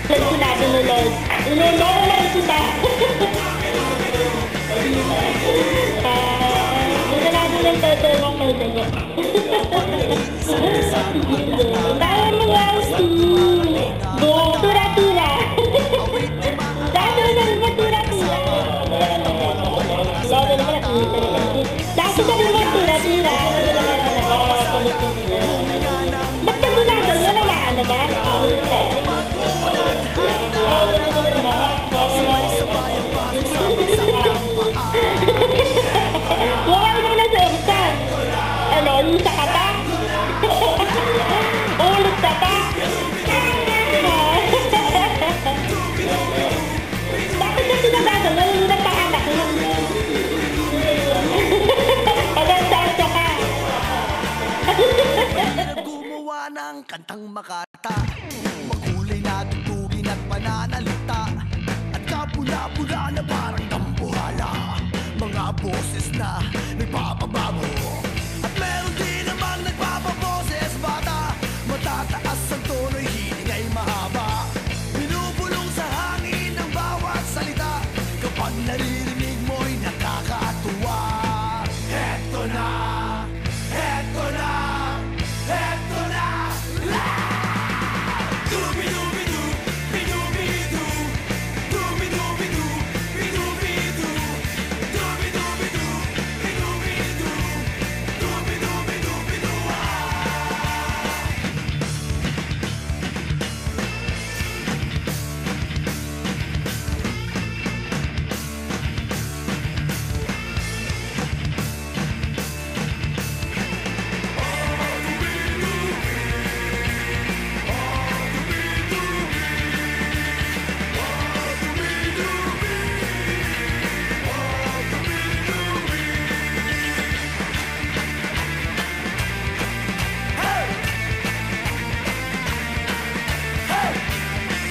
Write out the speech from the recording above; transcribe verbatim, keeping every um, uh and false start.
Sunado na Lord. Inulero lang kita. Sunado ng todo ng may Bawal mo wow si Tura-tura. Dado ng matura-tura. Dado naman ako. Dado ka naman tura-tura. Ba't ka gunado? Yun ang maano ba? Huwag mo na sa umsa. Ano, lusa ka ta? Ulot ka ta? Bakit ka sinagado? Malulunod ka anak mo. Hanggang saan ka ka? Gumawa ng kantang makata, makulay na tutugin at pananalita, at kapula-pula na parang tambuhala. Mga boses na